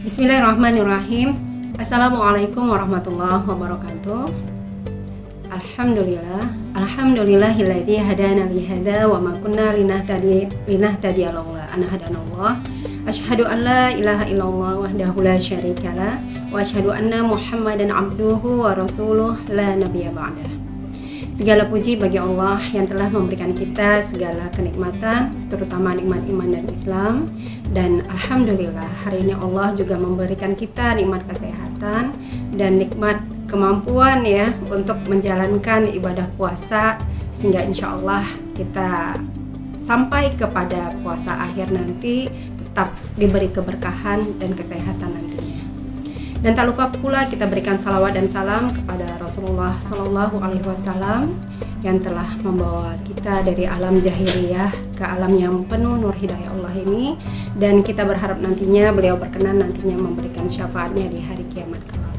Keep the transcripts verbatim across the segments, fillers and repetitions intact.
Bismillahirrahmanirrahim. Assalamualaikum warahmatullahi wabarakatuh. Alhamdulillah, alhamdulillahilladzi hadana li hadza wa ma kunna linahtadi linahtadiya laula an hadanallah. Asyhadu an la ilaha illallah wahdahu la syarikalah wa asyhadu anna Muhammadan abduhu wa rasuluh la nabiyya ba'dah. Segala puji bagi Allah yang telah memberikan kita segala kenikmatan, terutama nikmat iman dan Islam. Dan alhamdulillah hari ini Allah juga memberikan kita nikmat kesehatan dan nikmat kemampuan ya untuk menjalankan ibadah puasa, sehingga insya Allah kita sampai kepada puasa akhir nanti tetap diberi keberkahan dan kesehatan nantinya. Dan tak lupa pula kita berikan salawat dan salam kepada Rasulullah Sallallahu Alaihi Wasallam yang telah membawa kita dari alam jahiliyah ke alam yang penuh nur hidayah Allah ini, dan kita berharap nantinya beliau berkenan nantinya memberikan syafaatnya di hari kiamat kelak.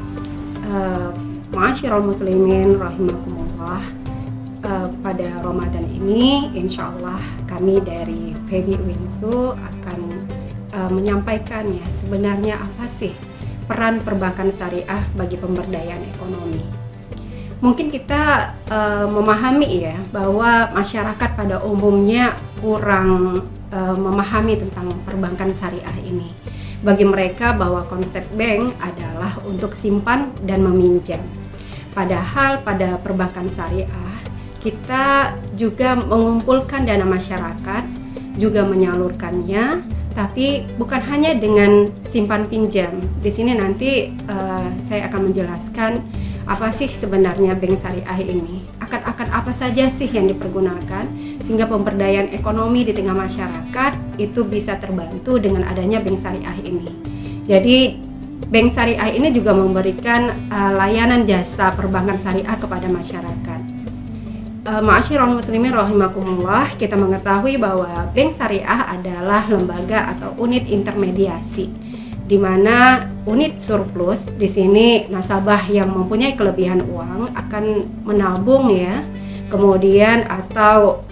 Uh, Ma'asyiral muslimin rahimakumullah, uh, pada Ramadan ini insya Allah kami dari Febi Winsu akan uh, menyampaikan ya sebenarnya apa sih peran perbankan syariah bagi pemberdayaan ekonomi. Mungkin kita uh, memahami ya bahwa masyarakat pada umumnya kurang uh, memahami tentang perbankan syariah ini. Bagi mereka bahwa konsep bank adalah untuk simpan dan meminjam. Padahal pada perbankan syariah kita juga mengumpulkan dana masyarakat, juga menyalurkannya, tapi bukan hanya dengan simpan pinjam. Di sini nanti uh, saya akan menjelaskan apa sih sebenarnya bank syariah ini, akan-akan apa saja sih yang dipergunakan sehingga pemberdayaan ekonomi di tengah masyarakat itu bisa terbantu dengan adanya bank syariah ini. Jadi bank syariah ini juga memberikan uh, layanan jasa perbankan syariah kepada masyarakat. Uh, Ma'asyiral muslimin rahimakumullah, kita mengetahui bahwa bank syariah adalah lembaga atau unit intermediasi, di mana unit surplus di sini nasabah yang mempunyai kelebihan uang akan menabung ya, kemudian atau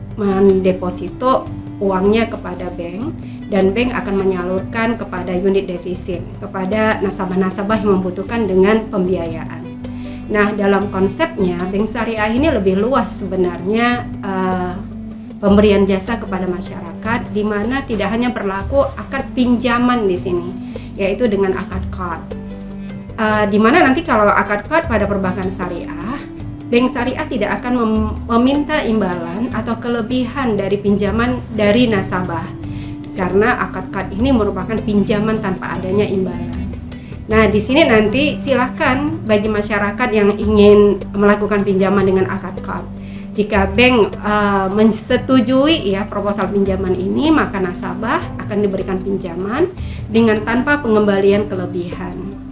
mendeposito uangnya kepada bank, dan bank akan menyalurkan kepada unit defisit kepada nasabah-nasabah yang membutuhkan dengan pembiayaan. Nah, dalam konsepnya bank syariah ini lebih luas sebenarnya uh, pemberian jasa kepada masyarakat, di mana tidak hanya berlaku akad pinjaman di sini, yaitu dengan akad qard. Uh, di mana nanti kalau akad qard pada perbankan syariah, bank syariah tidak akan mem- meminta imbalan atau kelebihan dari pinjaman dari nasabah, karena akad qard ini merupakan pinjaman tanpa adanya imbalan. Nah, di sini nanti silakan bagi masyarakat yang ingin melakukan pinjaman dengan akad qard. Jika bank uh, menyetujui ya proposal pinjaman ini, maka nasabah akan diberikan pinjaman dengan tanpa pengembalian kelebihan.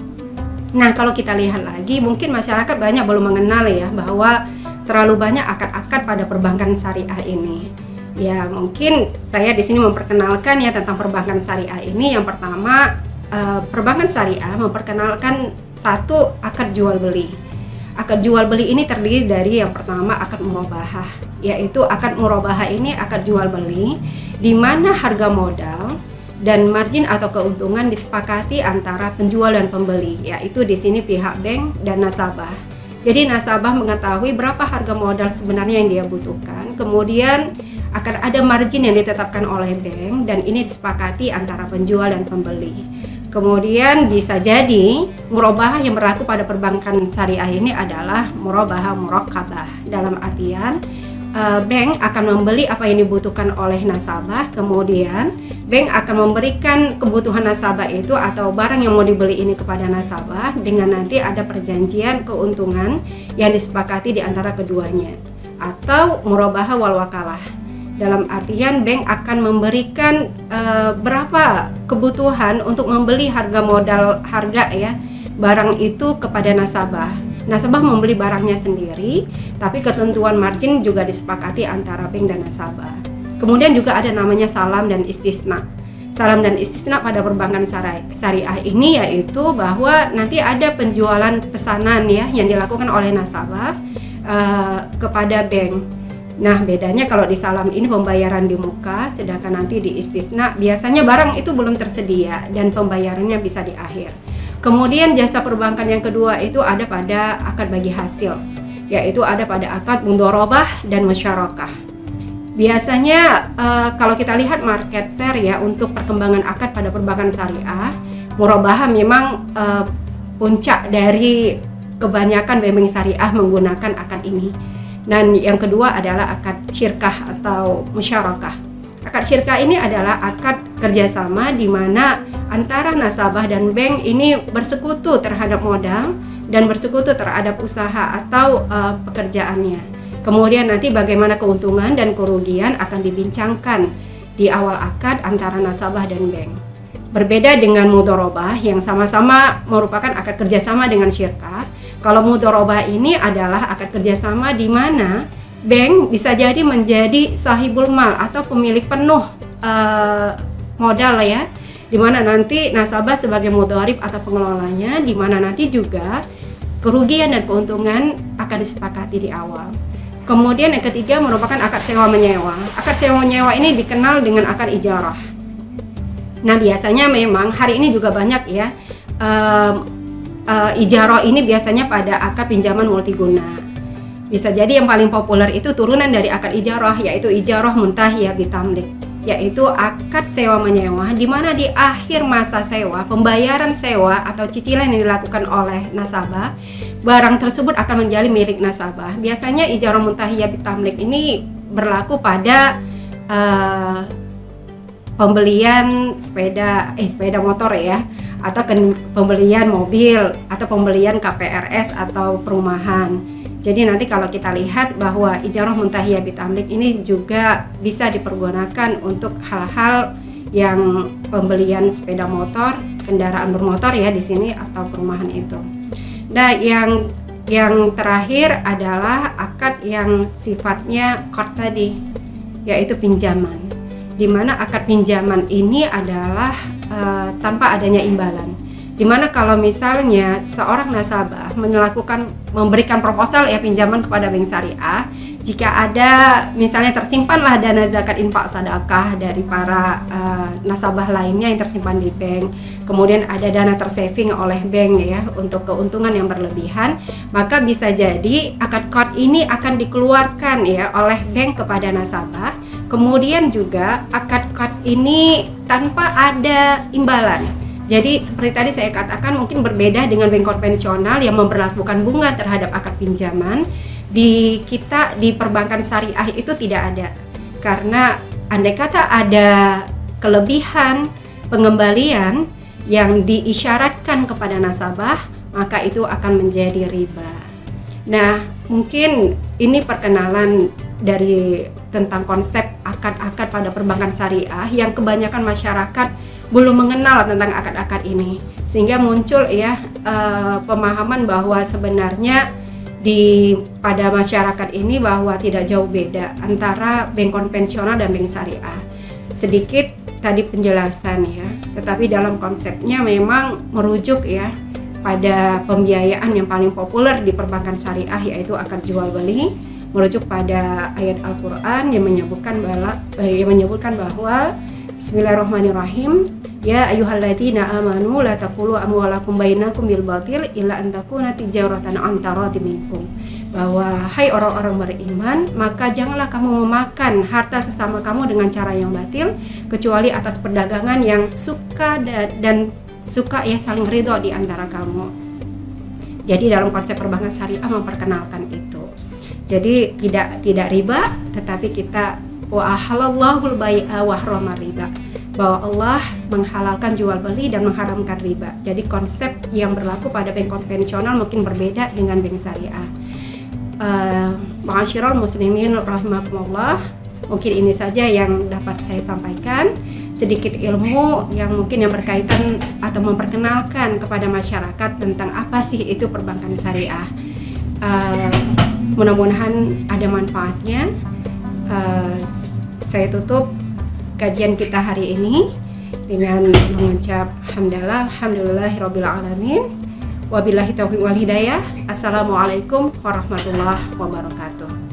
Nah, kalau kita lihat lagi, mungkin masyarakat banyak belum mengenal ya bahwa terlalu banyak akad-akad pada perbankan syariah ini. Ya, mungkin saya di sini memperkenalkan ya tentang perbankan syariah ini. Yang pertama, Uh, perbankan syariah memperkenalkan satu akad jual beli. Akad jual beli ini terdiri dari yang pertama akad murabahah, yaitu akad murabahah ini akad jual beli di mana harga modal dan margin atau keuntungan disepakati antara penjual dan pembeli, yaitu di sini pihak bank dan nasabah. Jadi nasabah mengetahui berapa harga modal sebenarnya yang dia butuhkan, kemudian akan ada margin yang ditetapkan oleh bank dan ini disepakati antara penjual dan pembeli. Kemudian bisa jadi murabahah yang berlaku pada perbankan syariah ini adalah murabahah murakkabah, dalam artian uh, bank akan membeli apa yang dibutuhkan oleh nasabah, kemudian bank akan memberikan kebutuhan nasabah itu atau barang yang mau dibeli ini kepada nasabah dengan nanti ada perjanjian keuntungan yang disepakati di antara keduanya, atau murabahah wal wakalah. Dalam artian bank akan memberikan e, berapa kebutuhan untuk membeli harga modal harga ya barang itu kepada nasabah. Nasabah membeli barangnya sendiri, tapi ketentuan margin juga disepakati antara bank dan nasabah. Kemudian juga ada namanya salam dan istisna. Salam dan istisna pada perbankan syariah ini yaitu bahwa nanti ada penjualan pesanan ya yang dilakukan oleh nasabah e, kepada bank. Nah, bedanya kalau di salam ini pembayaran di muka, sedangkan nanti di istisna biasanya barang itu belum tersedia dan pembayarannya bisa di akhir. Kemudian jasa perbankan yang kedua itu ada pada akad bagi hasil, yaitu ada pada akad mudharabah dan musyarakah. Biasanya uh, kalau kita lihat market share ya untuk perkembangan akad pada perbankan syariah, murabahah memang uh, puncak dari kebanyakan bank syariah menggunakan akad ini. Dan yang kedua adalah akad syirkah atau musyarakah. Akad syirkah ini adalah akad kerjasama di mana antara nasabah dan bank ini bersekutu terhadap modal dan bersekutu terhadap usaha atau uh, pekerjaannya. Kemudian nanti bagaimana keuntungan dan kerugian akan dibincangkan di awal akad antara nasabah dan bank. Berbeda dengan mudharabah yang sama-sama merupakan akad kerjasama dengan syirkah. Kalau mudharabah ini adalah akad kerjasama di mana bank bisa jadi menjadi sahibul mal atau pemilik penuh uh, modal ya, di mana nanti nasabah sebagai mudharib atau pengelolanya, di mana nanti juga kerugian dan keuntungan akan disepakati di awal. Kemudian yang ketiga merupakan akad sewa menyewa. Akad sewa menyewa ini dikenal dengan akad ijarah. Nah, biasanya memang hari ini juga banyak ya um, Uh, ijarah ini biasanya pada akad pinjaman multiguna. Bisa jadi yang paling populer itu turunan dari akad ijarah, yaitu ijarah muntahiyah bitamlik, yaitu akad sewa menyewa di mana di akhir masa sewa, pembayaran sewa atau cicilan yang dilakukan oleh nasabah, barang tersebut akan menjadi milik nasabah. Biasanya ijarah muntahiyah bitamlik ini berlaku pada uh, pembelian sepeda eh sepeda motor ya, atau pembelian mobil atau pembelian K P R S atau perumahan. Jadi nanti kalau kita lihat bahwa ijarah muntahiyah bitamlik ini juga bisa dipergunakan untuk hal-hal yang pembelian sepeda motor, kendaraan bermotor ya di sini atau perumahan itu. Nah, yang yang terakhir adalah akad yang sifatnya qard tadi, yaitu pinjaman. Di mana akad pinjaman ini adalah uh, tanpa adanya imbalan. Di mana kalau misalnya seorang nasabah melakukan memberikan proposal ya pinjaman kepada bank syariah, jika ada misalnya tersimpanlah dana zakat infak sedekah dari para uh, nasabah lainnya yang tersimpan di bank, kemudian ada dana tersaving oleh bank ya untuk keuntungan yang berlebihan, maka bisa jadi akad qard ini akan dikeluarkan ya oleh bank kepada nasabah. Kemudian juga akad qard ini tanpa ada imbalan. Jadi seperti tadi saya katakan mungkin berbeda dengan bank konvensional yang memberlakukan bunga terhadap akad pinjaman. Di kita di perbankan syariah itu tidak ada. Karena andai kata ada kelebihan pengembalian yang diisyaratkan kepada nasabah, maka itu akan menjadi riba. Nah, mungkin ini perkenalan dari tentang konsep akad-akad pada perbankan syariah yang kebanyakan masyarakat belum mengenal tentang akad-akad ini, sehingga muncul ya uh, pemahaman bahwa sebenarnya di pada masyarakat ini bahwa tidak jauh beda antara bank konvensional dan bank syariah. Sedikit tadi penjelasan ya, tetapi dalam konsepnya memang merujuk ya pada pembiayaan yang paling populer di perbankan syariah, yaitu akad jual beli, merujuk pada ayat Al-Quran yang menyebutkan bahwa, eh, yang menyebutkan bahwa Bismillahirrahmanirrahim, ya ayyuhalladzina amanu la taqulu amwalakum bainakum bil batil illa an takuna tijaratan an taradin minkum, bahwa hai orang-orang beriman, maka janganlah kamu memakan harta sesama kamu dengan cara yang batil kecuali atas perdagangan yang suka dan, dan suka ya saling ridho di antara kamu. Jadi dalam konsep perbankan syariah memperkenalkan itu. Jadi tidak tidak riba, tetapi kita wa ahalallahul bai'a wa harrama riba, bahwa Allah menghalalkan jual beli dan mengharamkan riba. Jadi konsep yang berlaku pada bank konvensional mungkin berbeda dengan bank syariah. Uh, Ma'asyiral muslimin rahimakumullah, mungkin ini saja yang dapat saya sampaikan, sedikit ilmu yang mungkin yang berkaitan atau memperkenalkan kepada masyarakat tentang apa sih itu perbankan syariah. Uh, mudah-mudahan ada manfaatnya. Uh, saya tutup kajian kita hari ini dengan mengucap hamdalah alhamdulillahirabbil alamin, wabillahi taufiq wal hidayah. Assalamualaikum warahmatullahi wabarakatuh.